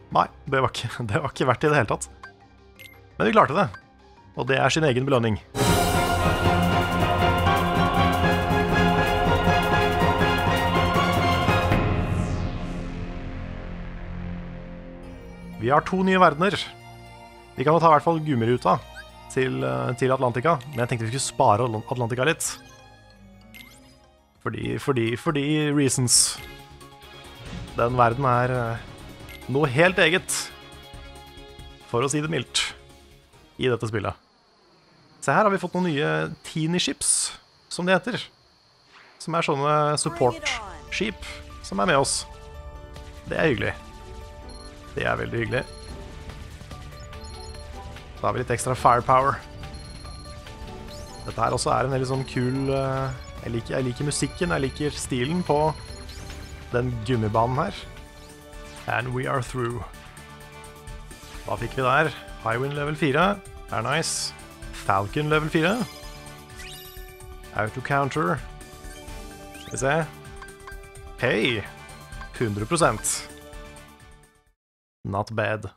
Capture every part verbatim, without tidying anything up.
Nei, det var, ikke, det var ikke verdt i det hele tatt. Men vi klarte det, og det er sin egen belønning. Vi har to nye verdener. Vi kan jo ta i hvert fall gummiruta til, til Atlantica, men jeg tenkte vi skulle spare Atlantica litt. Fordi, fordi, fordi reasons. Den verden er noe helt eget, for å si det mildt, i dette spillet. Så her har vi fått noen nye teeny ships, som de heter. Som er sånne support-skip som er med oss. Det er hyggelig. Det er veldig hyggelig. Da har vi litt ekstra firepower. Dette her også er en veldig sånn kul... Jeg liker, jeg liker musikken, jeg liker stilen på den gummibanen her. And we are through. Hva fikk vi der? Highwind level fire. Er nice. Falcon level fire. Auto counter. Skal vi se. Hei! hundre prosent. Not bad.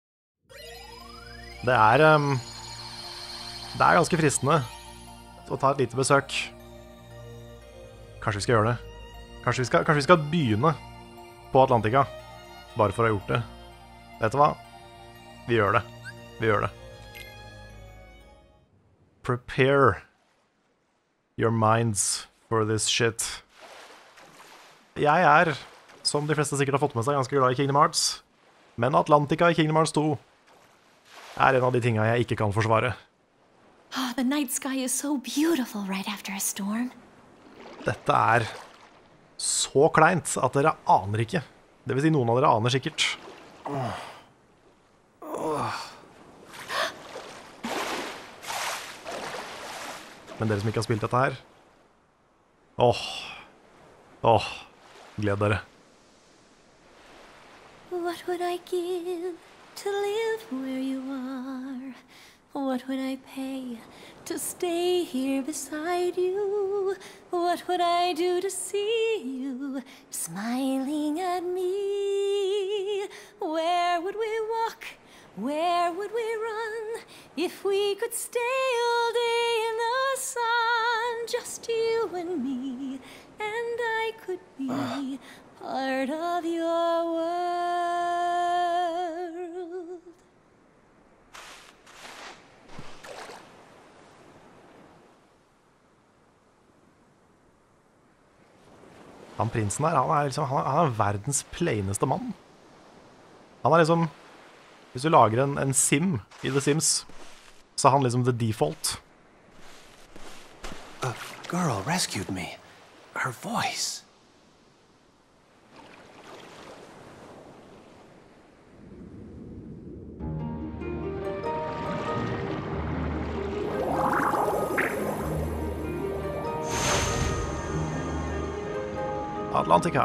Det er... Um, det er ganske fristende å ta et lite besøk. Kanskje vi skal gjøre det. Kanskje vi skal, kanskje vi skal begynne på Atlantica. Bare for å ha gjort det. Vet du hva? Vi gjør det. Vi gjør det. Prepare your minds for this shit. Jeg er, som de fleste sikkert har fått med seg, ganske glad i Kingdom Hearts. Men Atlantica i Kingdom Hearts to er en av de tingene jeg ikke kan forsvare. Oh, the night sky is so beautiful right after a storm. Dette er så kleint at dere aner ikke. Det vil si noen av dere aner sikkert. Men dere som ikke har spilt dette her, åh, åh, gled dere. What would I give to live where you are? What would I pay to stay here beside you? What would I do to see you smiling at me? Where would we walk? Where would we run? If we could stay all day in the sun, just you and me, and I could be part of your world. Han prinsen her, han er, liksom, han er, han er verdens plaineste mann. Han er liksom... Hvis du lager en, en sim i The Sims, så er han liksom the default. A girl rescued me. Her voice. Atlantica.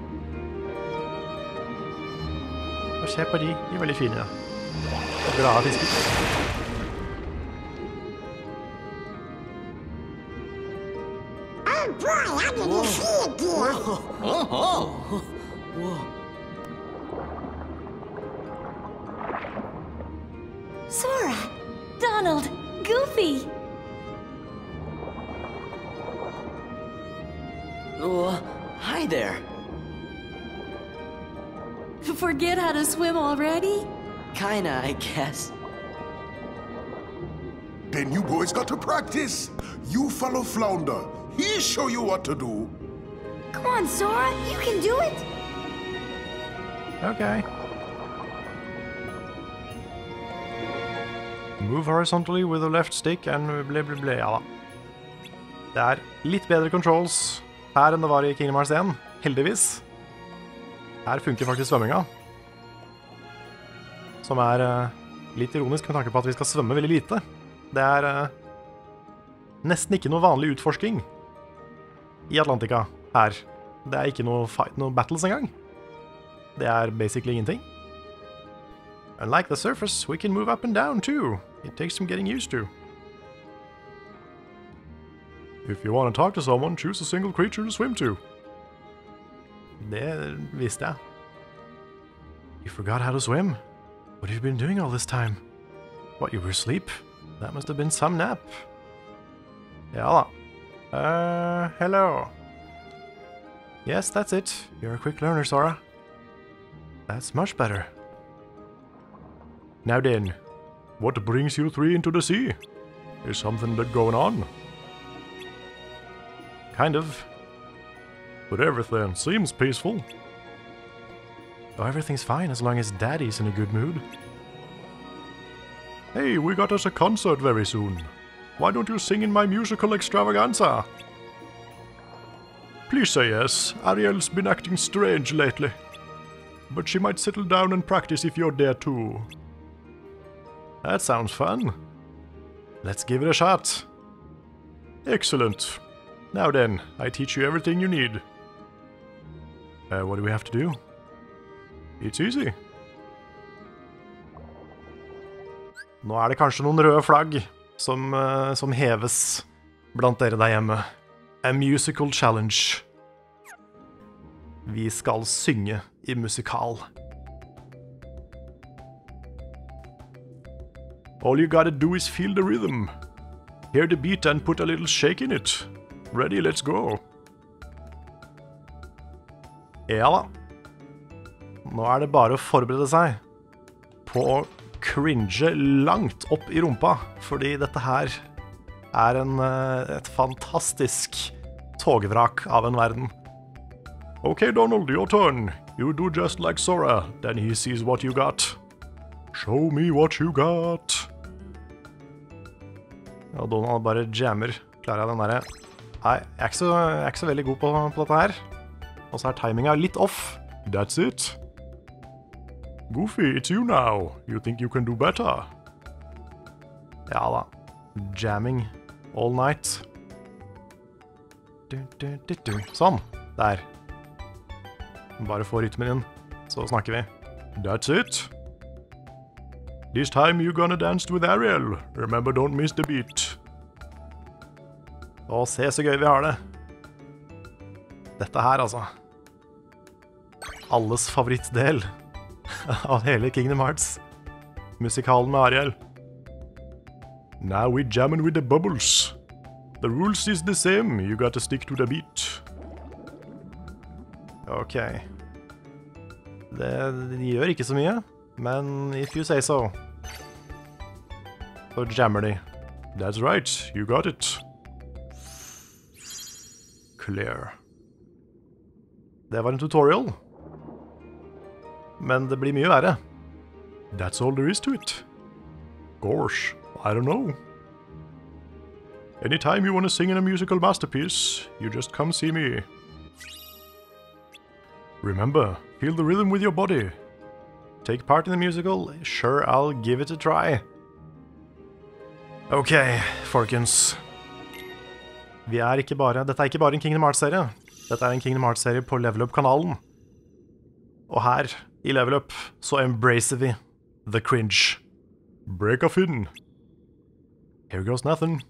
Og se på de, de er veldig fine. Og glade fisker. Oh boy, I didn't see it, dear. Sora! Donald! Goofy! Oh, hi there. Forget how to swim already? Kinda, I guess. Then you boys got to practice. You follow Flounder. He'll show you what to do. Come on, Sora! You can do it! Okay. Move horizontally with the left stick and ble ble ble, ja da. Det er litt bedre controls her enn det var i Kingdom Hearts one, heldigvis. Her funker faktisk svømminga. Som er uh, litt ironisk med tanke på at vi skal svømme veldig lite. Det er uh, nesten ikke noe vanlig utforsking i Atlantica her. Det er ikke noe, fight, noe battles engang. Det er basically ingenting. Unlike the surface, we can move up and down too. It takes some getting used to. If you want to talk to someone, choose a single creature to swim to. Det visste jeg. You forgot how to swim? What have you been doing all this time? What, you were asleep? That must have been some nap. Ja da. Uh, hello. Yes, that's it. You're a quick learner, Sora. That's much better. Now then, what brings you three into the sea? Is something that going on? Kind of. But everything seems peaceful. Oh, everything's fine as long as Daddy's in a good mood. Hey, we got us a concert very soon. Why don't you sing in my musical extravaganza? Please say yes. Ariel's been acting strange lately. But she might settle down and practice if you're there too. That sounds fun. Let's give it a shot. Excellent. Now then, I teach you everything you need. Uh, what do we have to do? It's easy. Nå er det kanskje noen røde flagg som, uh, som heves blant dere der hjemme. A musical challenge. Vi skal synge i musikal. All you gotta do is feel the rhythm. Hear the beat and put a little shake in it. Ready, let's go. Ja da. Nå er det bare å forberede seg på å cringe langt opp i rumpa, fordi dette her er en, et fantastisk togvrak av en verden. Ok, Donald, your turn. You do just like Sora, then he sees what you got. Show me what you got. Ja, Donald bare jammer. Klarer jeg den der? Nei, jeg er ikke så, jeg er ikke så veldig god på, på dette her. Og så er timinga litt off. That's it. Goofy, it's you now. You think you can do better? Ja da. Jamming all night. Du, du, du, du. Sånn. Der. Bare få rytmen inn, så snakker vi. That's it. This time you're gonna dance with Ariel. Remember, don't miss the beat. Å, se så gøy vi har det. Dette her, altså. Alles favorittdel av hele Kingdom Hearts. Musikalen med Ariel. Now we jamming with the bubbles. The rules is the same. You gotta stick to the beat. Ok. Det, de gjør ikke så mye, men if you say so. Så jammer de. That's right, you got it. Clear. Det var en tutorial. Men det blir mye verre. That's all there is to it. Gosh, I don't know. Anytime you want to sing in a musical masterpiece, you just come see me. Remember, feel the rhythm with your body. Take part in the musical? Sure, I'll give it a try. Ok, folkens. Vi er ikke bare, dette er ikke bare en Kingdom Hearts-serie. Dette er en Kingdom Hearts-serie på Level Up-kanalen. Og her, i Level Up, så embracer vi the cringe. Break off in. Here goes nothing.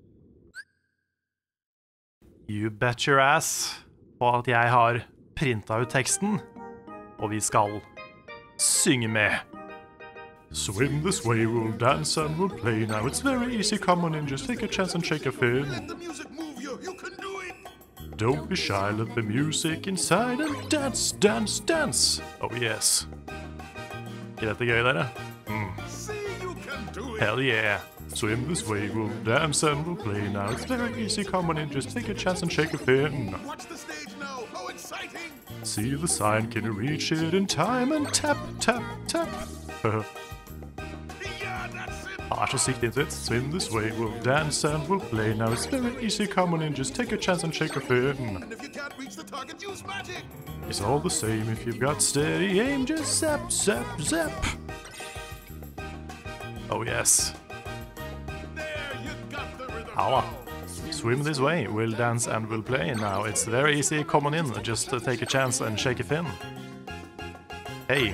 You bet your ass på at jeg har printet ut teksten, og vi skal synge med. Swim this way, we'll dance and we'll play. Now it's very easy, come on in, just take a chance and shake a fin. Let the music move you, you can do it. Don't be shy, let the music inside and dance, dance, dance. Oh yes. Er dette gøy, dere? Mm. See, you can do it. Hell yeah. Swim this way, we'll dance and we'll play. Now it's very easy, come on in, just take a chance and shake a fin. Watch the stage now, how exciting. See the sign, can you reach it in time? And tap, tap, tap. Yeah, that's it. Ah, så sykt into it. Swim this way, we'll dance and we'll play. Now it's very easy, come on in, just take a chance and shake a fin. And if you can't reach the target, use magic. It's all the same if you've got steady aim, just zap, zap, zap. Oh yes. There, you got the rhythm. Aua. now. Swim this way, we'll dance and we'll play. Now it's very easy, come on in, just uh, take a chance and shake a fin. Hey.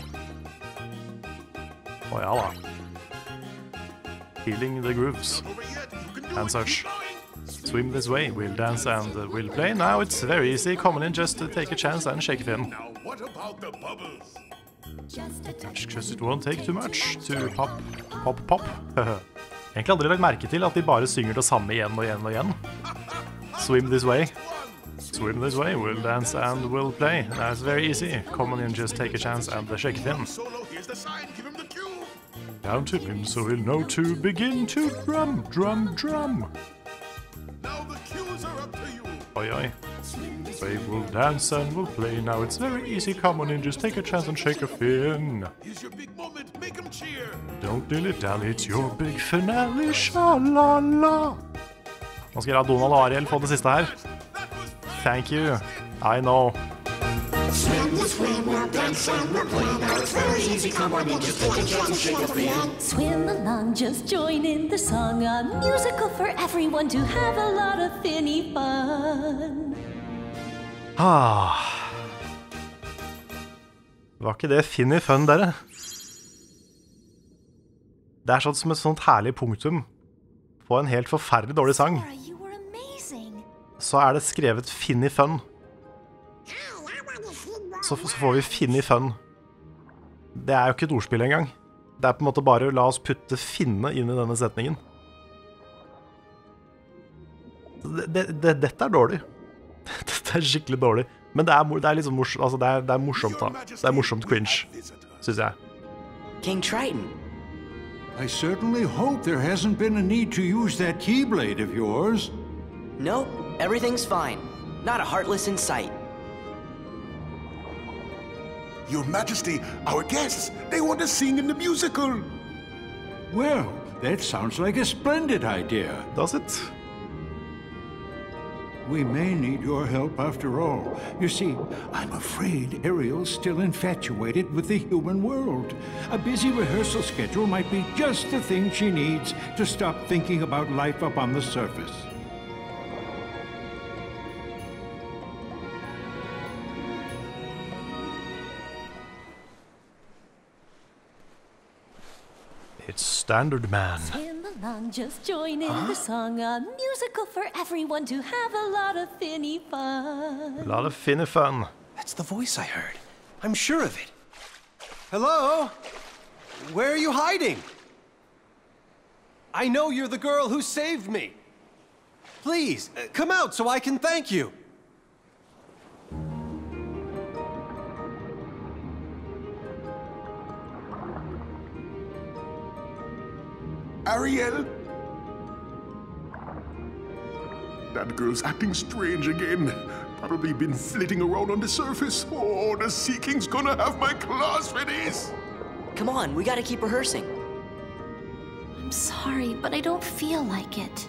Oh ja da. Feeling the grooves Over yet, you can do and it. such. Keep going. Swim this way, we'll dance and uh, we'll play. Now it's very easy, come on in, just uh, take a chance and shake a fin. Now, what about the bubbles? Because it won't take too much to pop, pop, pop. Egentlig aldri lagt merke til at de bare synger det samme igjen og igjen og igjen. Swim this way. Swim this way, we'll dance and we'll play. That's very easy. Come on in, just take a chance and shake it in. Down to him so he'll know to begin to drum, drum, drum. Now the cues are up to you. Oi, oi. Wave, we'll dance and we'll play. Now it's very easy. Come on in, just take a chance and shake a fin. Here's your big moment. Make them cheer. Don't dilly-dally, it's your big finale. Sha-la-la. Nå skal jeg la Donald og Ariel få det siste her. Thank you. I know. Swim the swim, we'll dance and we'll play. Now it's very easy, come on in, just take a chance and shake a fin. Swim along, just join in the song. A musical for everyone to have a lot of finny fun. Ah. Var ikke det finny fun, dere? Det er sånn som et sånt herlig punktum på en helt forferdelig dårlig sang. Sora, you were amazing. Så er det skrevet finny fun. Så, så får vi finny fun. Det er jo ikke et ordspill engang. Det er på en måte bare la oss putte finne inn i denne setningen. Det, det, det, dette er dårlig. Dette er skikkelig dårlig. Men det er, det er liksom morsomt, altså det er, det er morsomt da. Det er morsomt cringe, synes jeg. King Triton. I certainly hope there hasn't been a need to use that keyblade of yours. Nope, everything's fine. Not a heartless in sight. Your Majesty, our guests, they want to sing in the musical. Well, that sounds like a splendid idea. Does it? We may need your help after all. You see, I'm afraid Ariel's still infatuated with the human world. A busy rehearsal schedule might be just the thing she needs to stop thinking about life up on the surface. It's Standard Man. Swim along, just join in the song. A musical for everyone to have a lot of finny fun. A lot of finny fun. That's the voice I heard. I'm sure of it. Hello? Where are you hiding? I know you're the girl who saved me. Please, uh, come out so I can thank you. Ariel? That girl's acting strange again. Probably been flitting around on the surface. Oh, the Sea King's gonna have my claws for this. Come on, we gotta keep rehearsing. I'm sorry, but I don't feel like it.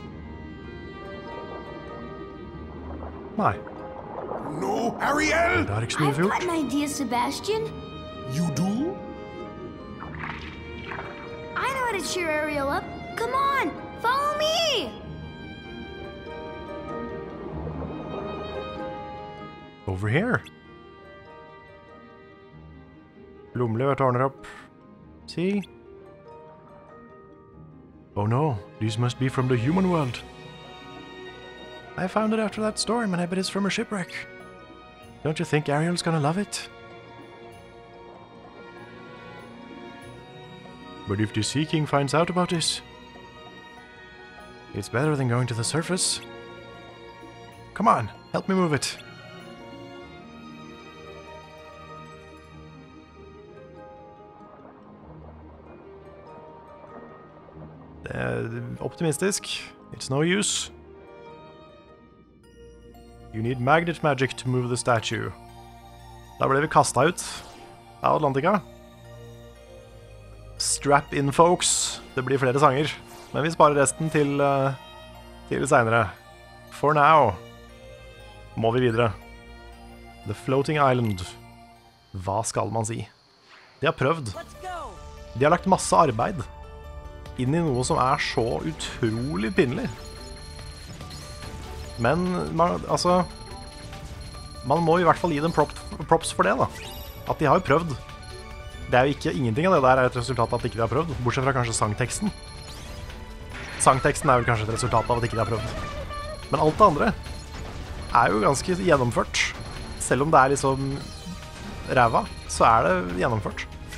Nei, No, Ariel! det har ikke så mye I've gjort. got an idea, Sebastian. You do? I know how to cheer Ariel up. Come on, follow me! Over here. Lumlø tårner opp. See? Oh no, these must be from the human world. I found it after that storm, and I bet it's from a shipwreck. Don't you think Ariel's gonna love it? But if the Sea King finds out about this, it's better than going to the surface. Come on, help me move it. Det er optimistisk. It's no use. You need magnet magic to move the statue. Da ble vi kastet ut av Atlantica. Strap in, folks. Det blir flere sanger. Men vi sparer resten til, uh, til senere. For now må vi videre. The Floating Island. Hva skal man si? De har prøvd. De har lagt masse arbeid inn i noe som er så utrolig pinnelig. Men man, altså man må i hvert fall gi dem prop, props for det da. At de har jo prøvd. Det er jo ikke, ingenting av det der er et resultat av at ikke de har prøvd, bortsett fra kanskje sangteksten. Sangteksten er vel kanskje et resultat av at ikke de har prøvd. Men alt det andre er jo ganske gjennomført. Selv om det er liksom ræva, så er det gjennomført.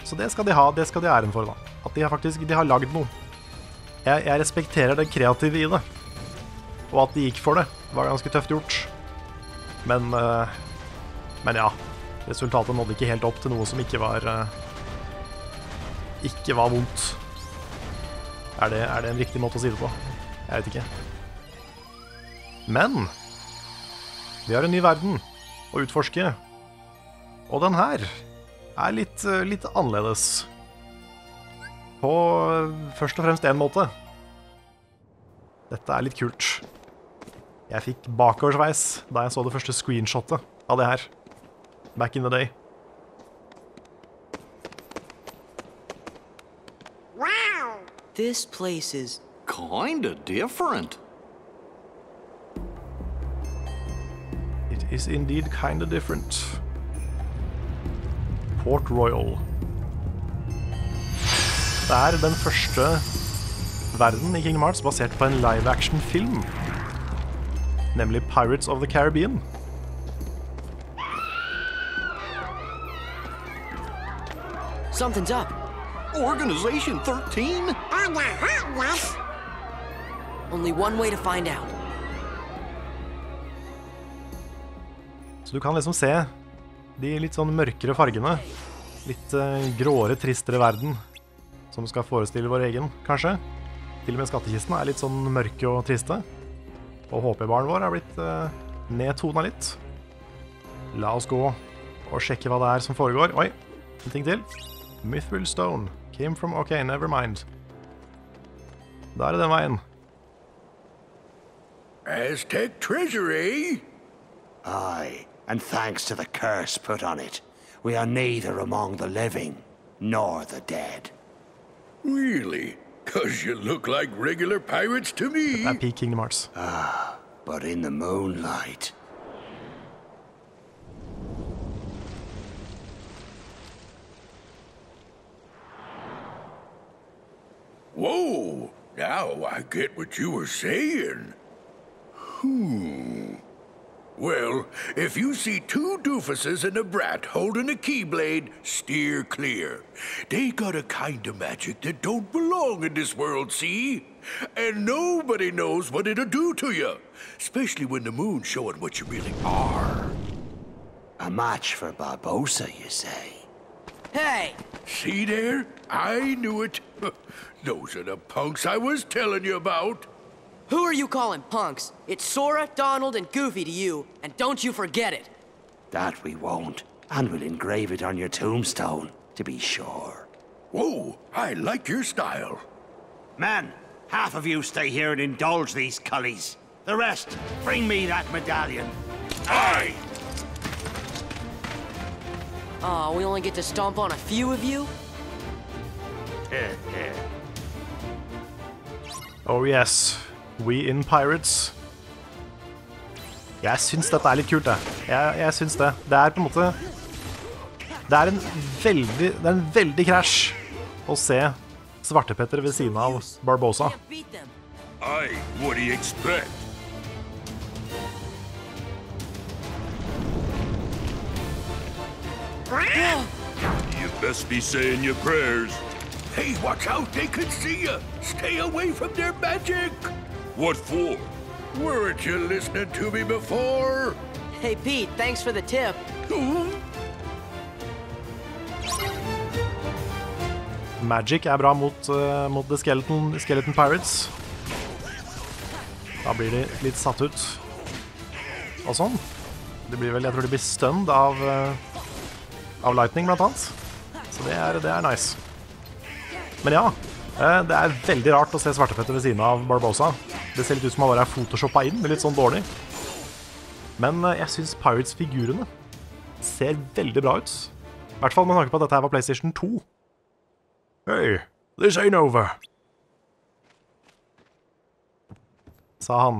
Så det skal de ha, det skal de ha æren for da. At de har faktisk, de har lagd noe. Jeg, jeg respekterer det kreative i det. Og at de gikk for det, var ganske tøft gjort. Men, uh, men ja, resultatet nådde ikke helt opp til noe som ikke var, uh, ikke var vondt. Er det, er det en riktig måte å si det på? Jeg vet ikke. Men vi har en ny verden å utforske. Og den her er litt, litt annerledes. På først og fremst en måte. Dette er litt kult. Jeg fikk bakoversveis da jeg så det første screenshotet av det her. Back in the day. Wow! This place is kinda different. It is indeed kinda different. Port Royal. Det er den første verden i Kingdom Hearts basert på en live-action-film. Nemlig Pirates of the Caribbean. Something's up. Organization thirteen? On the hot yes. Only one way to find out. Så du kan liksom se de litt sånn mørkere fargene. Litt uh, gråere, tristere verden. Som skal forestille vår egen, kanskje. Til og med skattekisten er litt sånn mørke og triste. Og H P-baren vår er blitt uh, nedtona litt. La oss gå og sjekke hva det er som foregår. Oi, en ting til. Mithril Stone. Came from... Ok, never mind. Da er det den veien. Aztec treasury? Aye, and thanks to the curse put on it, we are neither among the living nor the dead. Really? 'Cause you look like regular pirates to me. Det er peak Kingdom Hearts. Ah, but in the moonlight. Whoa! Now I get what you were saying. Hmm. Well, if you see two doofuses and a brat holding a keyblade, steer clear. They got a kind of magic that don't belong in this world, see? And nobody knows what it'll do to you, especially when the moon's showing what you really are. A match for Barbossa, you say? Hey! See there? I knew it. Those are the punks I was telling you about. Who are you calling punks? It's Sora, Donald, and Goofy to you, and don't you forget it. That we won't, and we'll engrave it on your tombstone, to be sure. Whoa, I like your style. Men, half of you stay here and indulge these cullies. The rest, bring me that medallion. Aye! Aw, we only get to stomp on a few of you? Oh yes, we in Pirates. Jeg syns dette er litt kult, det. Jeg, jeg syns det. Det er på en måte... Det er en veldig, det er en veldig krasj å se Svartepetter ved siden av Barbossa. Aye, what do you expect? You best be saying your prayers. Hey, watch out, they could see you. Stay away from their magic. What for? Weren't you listening to me before? Hey, Pete, thanks for the tip. Magic er bra mot, uh, mot The Skeleton, Skeleton Pirates. Da blir de litt satt ut. Og sånn. Det blir vel, jeg tror de blir stunned av, uh, av lightning blant annet. Så det er, det er nice. Men ja, uh, det er veldig rart å se Svartepetter ved siden av Barbossa. Det ser litt ut som han bare er photoshoppa inn, men litt sånn dårlig. Men uh, jeg synes Pirates-figurene ser veldig bra ut. I hvert fall med tanke på at dette her var PlayStation to. Hey, this ain't over. Sa han.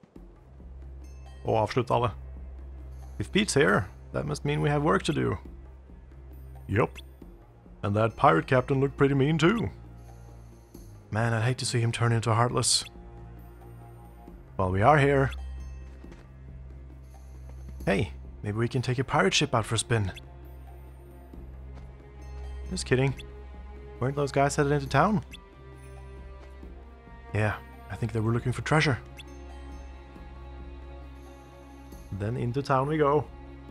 Og avslutta det. If Pete's here, that must mean we have work to do. Yup. And that pirate captain looked pretty mean too. Man, I'd hate to see him turn into Heartless. Well, we are here. Hey, maybe we can take a pirate ship out for a spin. Just kidding. Weren't those guys headed into town? Yeah, I think they were looking for treasure. Then into town we go.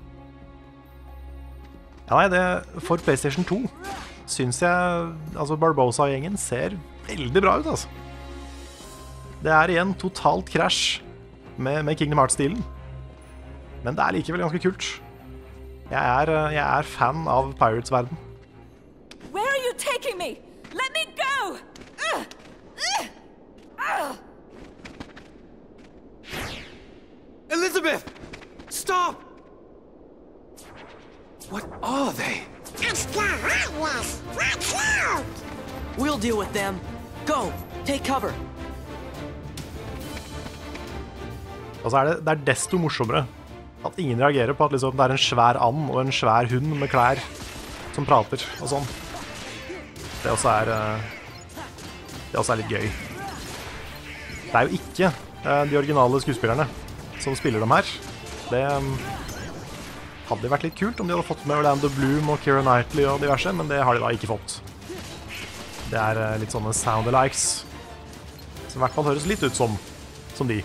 Ja, nei, det for PlayStation to synes jeg, altså Barbosa-gjengen ser veldig bra ut, altså. Det er igjen totalt krasj med, med Kingdom Hearts-stilen. Men det er likevel ganske kult. Jeg er, jeg er fan av Pirates-verden. Where are you taking me? Let me go! Ugh! Ugh! Ugh! Elizabeth! Stop! What are they? It's the Heartless! Watch out! We'll deal with them. Go! Take cover! Og så er det, det er desto morsommere at ingen reagerer på at liksom, det er en svær and og en svær hund med klær som prater og sånn. Det også er, det også er litt gøy. Det er jo ikke de originale skuespillerne som spiller dem her. Det hadde vært litt kult om de hadde fått med Orlando Bloom og Keira Knightley og diverse, men det har de da ikke fått. Det er litt sånne sound-alikes som i hvert fall høres litt ut som, som de.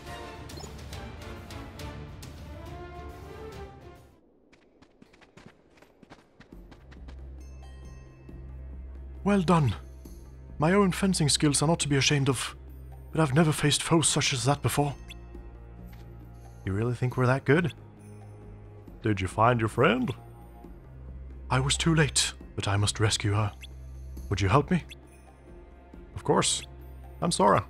Well done. My own fencing skills are not to be ashamed of, but I've never faced foes such as that before. You really think we're that good? Did you find your friend? I was too late, but I must rescue her. Would you help me? Of course. I'm Sora.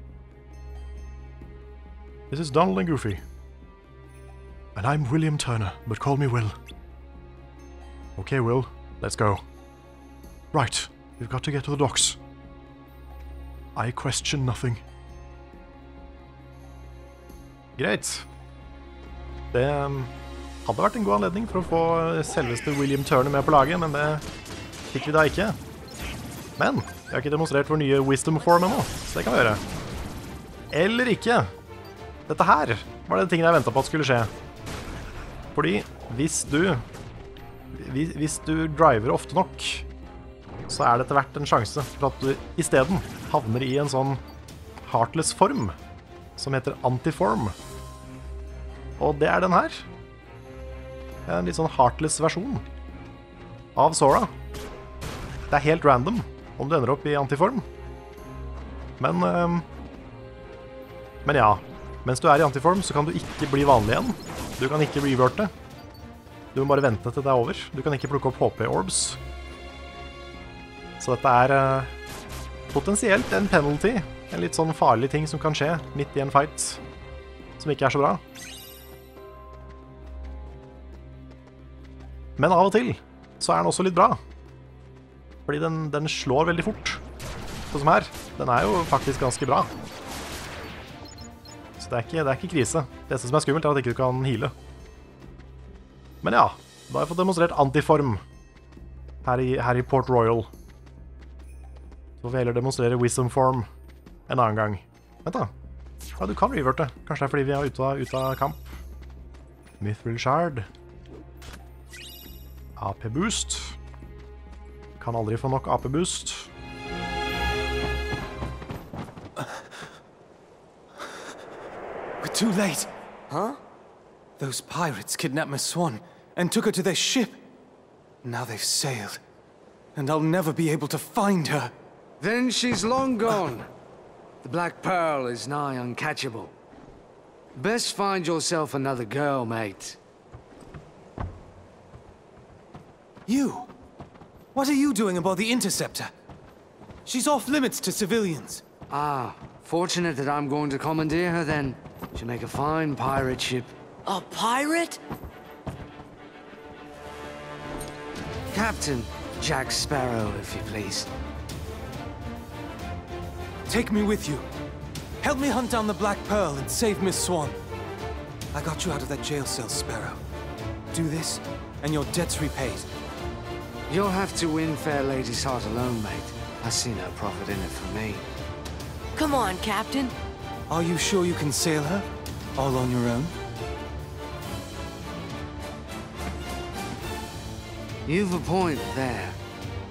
This is Donald and Goofy. And I'm William Turner, but call me Will. Okay, Will, let's go. Right. We've got to get to the docks. I question nothing. Greit. Det hadde vært en god anledning for å få selveste William Turner med på laget, men det fikk vi da ikke. Men vi har ikke demonstrert vår nye Wisdom Form ennå, så det kan vi gjøre. Eller ikke. Dette her var det tingene jeg ventet på at skulle skje. Fordi hvis du hvis du driver ofte nok, så er det etter hvert en sjanse for at du i stedet havner i en sånn heartless form som heter antiform. Og det er den her. En litt sånn heartless versjon av Sora. Det er helt random om du ender opp i antiform. Men, um, men ja, mens du er i antiform så kan du ikke bli vanlig igjen. Du kan ikke reverte. Du må bare vente til det er over. Du kan ikke plukke opp H P-orbs. Så dette er uh, potensielt en penalty, en litt sånn farlig ting som kan skje midt i en fight, som ikke er så bra. Men av og til så er den også litt bra, fordi den, den slår veldig fort, sånn som her. Den er jo faktisk ganske bra. Så det er ikke, det er ikke krise. Det eneste som er skummelt er at ikke du kan heale. Men ja, da har jeg fått demonstrert antiform her i, her i Port Royal. Så får vi heller demonstrere Wisdom Form en annen gang. Vent da. Ja, du kan reverte. Kanskje det er fordi vi er ute av, ute av kamp. Mithril Shard. A P-boost. Kan aldri få nok A P-boost. We're too late. Huh? Those pirates kidnapped Miss Swan and took her to their ship. Now they've sailed, and I'll never be able to find her. Then she's long gone. The Black Pearl is nigh uncatchable. Best find yourself another girl, mate. You? What are you doing aboard the Interceptor? She's off limits to civilians. Ah, fortunate that I'm going to commandeer her then. She'll make a fine pirate ship. A pirate? Captain Jack Sparrow, if you please. Take me with you. Help me hunt down the Black Pearl and save Miss Swan. I got you out of that jail cell, Sparrow. Do this, and your debt's repaid. You'll have to win Fair Lady's heart alone, mate. I see no profit in it for me. Come on, Captain. Are you sure you can sail her? All on your own? You've a point there.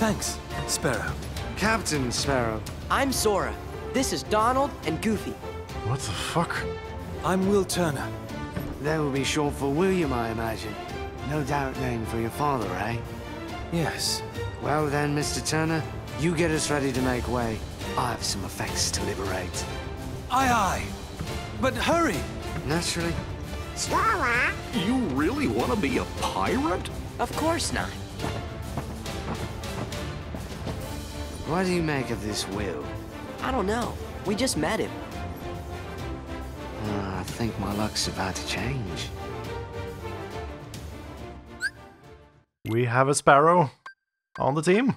Thanks, Sparrow. Captain Sparrow. I'm Sora. This is Donald and Goofy. What the fuck? I'm Will Turner. That would be short for William, I imagine. No doubt named for your father, eh? Yes. Well then, Mister Turner, you get us ready to make way. I have some effects to liberate. Aye, aye. But hurry! Naturally. Sora? You really want to be a pirate? Of course not. What do you make of this Will? I don't know. We just met him. Uh, I think my luck's about to change. We have a Sparrow on the team.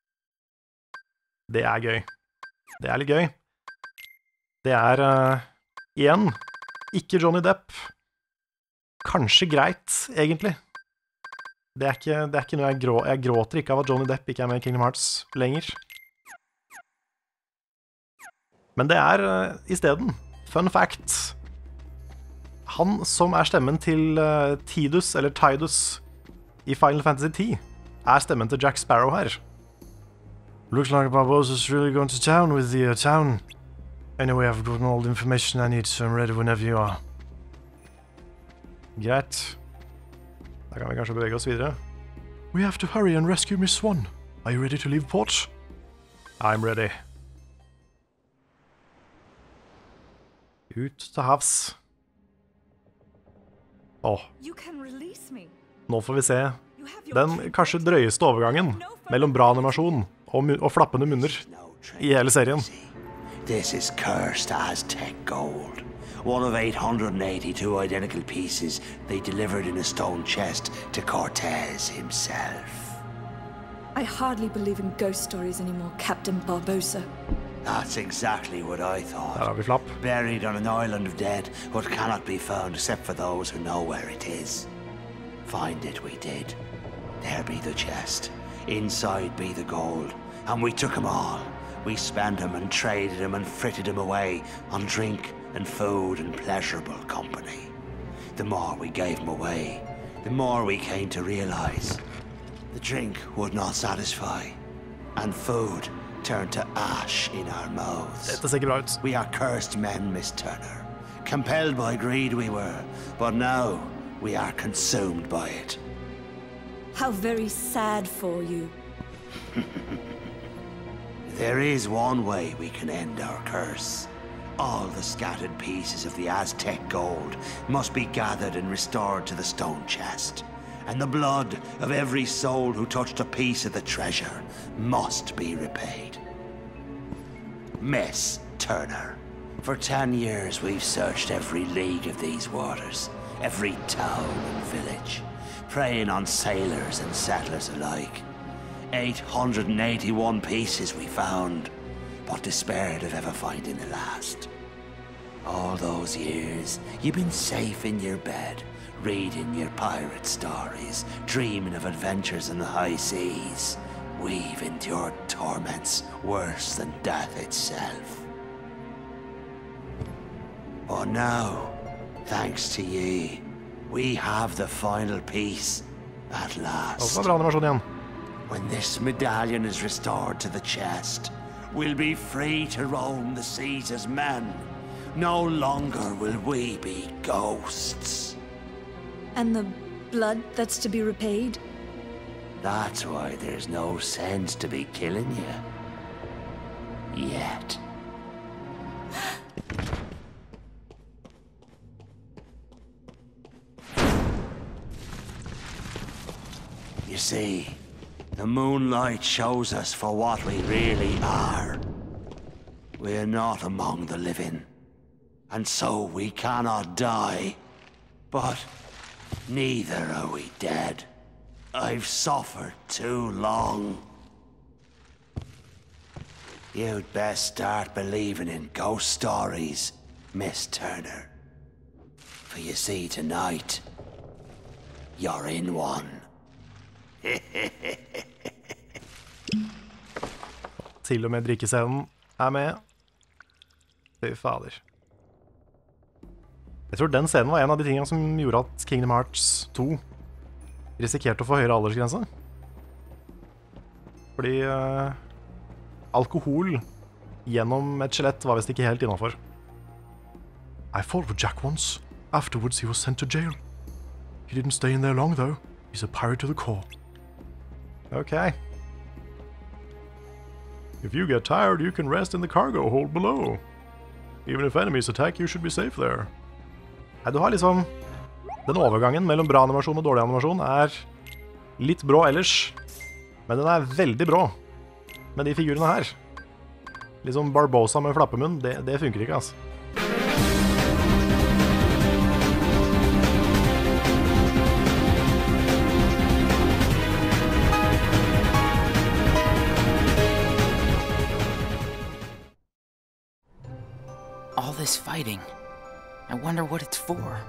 Det er gøy. Det er litt gøy. Det er, uh, igjen, ikke Johnny Depp. Kanskje greit, egentlig. Det er ikke, det er ikke noe jeg, grå, jeg gråter ikke av at Johnny Depp ikke er med i Kingdom Hearts lenger. Men det er uh, i stedet, fun fact, han som er stemmen til uh, Tidus, eller Tidus, i Final Fantasy X, er stemmen til Jack Sparrow her. Looks like Barbosa's really going to town with the uh, town. Anyway, I've gotten all the information I need, so I'm ready whenever you are. Greit. Da kan vi kanskje bevege oss videre. We have to hurry and rescue Miss Swan. Are you ready to leave port? I'm ready. Ut til havs. Åh. Nå får vi se den kanskje drøyeste overgangen mellom bra animasjon og, og flappende munner i hele serien. This is cursed Aztec gold. One of eight hundred eighty-two identical pieces they delivered in a stone chest to Cortez himself. I hardly believe in ghost stories anymore, Captain Barbosa. That's exactly what I thought. Der har vi flapp. Buried on an island of dead, what cannot be found except for those who know where it is. Find it we did. There be the chest. Inside be the gold. And we took 'em all. We spent 'em and traded 'em and fritted 'em away on drink and food and pleasurable company. The more we gave 'em away, the more we came to realize the drink would not satisfy, and food turned to ash in our mouths. Dette ser ikke bra ut. We are cursed men, Miss Turner. Compelled by greed we were, but now we are consumed by it. How very sad for you. There is one way we can end our curse. All the scattered pieces of the Aztec gold must be gathered and restored to the stone chest. And the blood of every soul who touched a piece of the treasure must be repaid. Miss Turner, for ten years we've searched every league of these waters, every town and village, preying on sailors and settlers alike. eight hundred eighty-one pieces we found, but despaired of ever finding the last. All those years, you've been safe in your bed, reading your pirate stories, dreaming of adventures in the high seas. We've endured torments worse than death itself. But now, thanks to ye, we have the final piece at last. Oh, bra animasjon igjen. When this medallion is restored to the chest, we'll be free to roam the seas as men. No longer will we be ghosts. And the blood that's to be repaid? That's why there's no sense to be killing you. Yet. You see, the moonlight shows us for what we really are. We're not among the living, and so we cannot die. But neither are we dead. I've suffered too long. You'd best start believing in ghost stories, Miss Turner. For you see, tonight, you're in one. Til og med drikkescenen er med. Fy fader. Jeg tror den scenen var en av de tingene som gjorde at Kingdom Hearts to risikerte å få høyere aldersgrense. Fordi uh, alkohol gjennom et skjelett var visst ikke helt innenfor. I fought with Jack once. Afterwards he was sent to jail. He didn't stay in there long though. He's a pirate to the core. Okay. If you get tired, you can rest in the cargo hold below. Even if enemies attack, you should be safe there. Nei, du har liksom... Den overgangen mellom bra animasjon og dårlig animasjon er litt brå ellers. Men den er veldig brå med de figurene her. Liksom Barbosa med flappemunn, det, det funker ikke, altså. All this fighting. I wonder what it's for.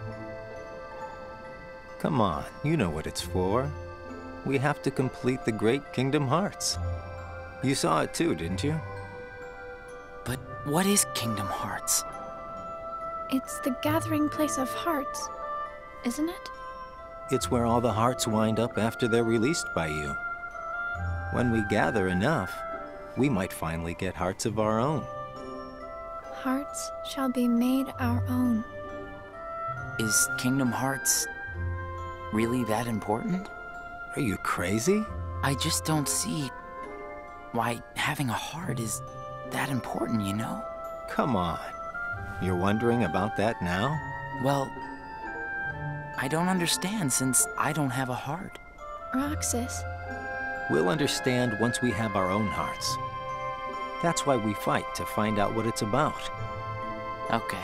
Come on, you know what it's for. We have to complete the Great Kingdom Hearts. You saw it too, didn't you? But what is Kingdom Hearts? It's the gathering place of hearts, isn't it? It's where all the hearts wind up after they're released by you. When we gather enough, we might finally get hearts of our own. Hearts shall be made our own. Is Kingdom Hearts really that important? Are you crazy? I just don't see why having a heart is that important, you know? Come on. You're wondering about that now? Well, I don't understand since I don't have a heart. Roxas. We'll understand once we have our own hearts. That's why we fight, to find out what it's about. Okay.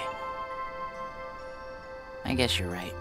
I guess you're right.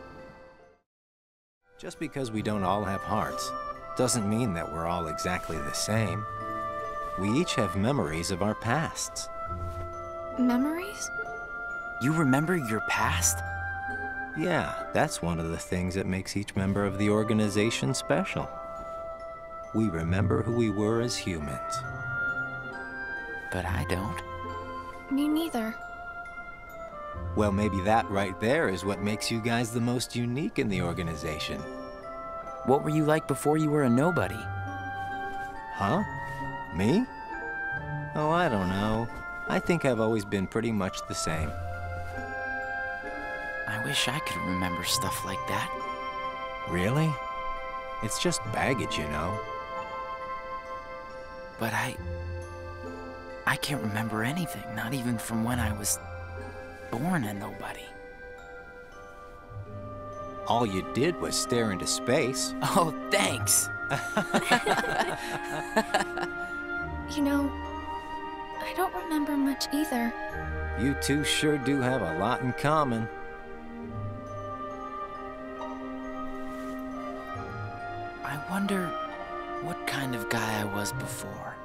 Just because we don't all have hearts doesn't mean that we're all exactly the same. We each have memories of our pasts. Memories? You remember your past? Yeah, that's one of the things that makes each member of the organization special. We remember who we were as humans. But I don't. Me neither. Well, maybe that right there is what makes you guys the most unique in the organization. What were you like before you were a nobody? Huh? Me? Oh, I don't know. I think I've always been pretty much the same. I wish I could remember stuff like that. Really? It's just baggage, you know. But I... I can't remember anything, not even from when I was born a nobody. All you did was stare into space. Oh, thanks. You know, I don't remember much either. You two sure do have a lot in common. I wonder what kind of guy I was before.